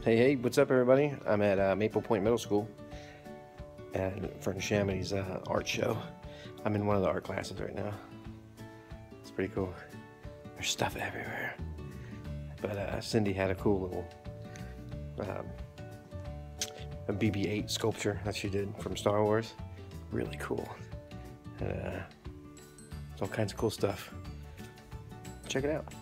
Hey, what's up, everybody? I'm at Maple Point Middle School and for Neshamony's art show. I'm in one of the art classes right now. It's pretty cool. There's stuff everywhere. But Cindy had a cool little a BB-8 sculpture that she did from Star Wars. Really cool. It's all kinds of cool stuff. Check it out.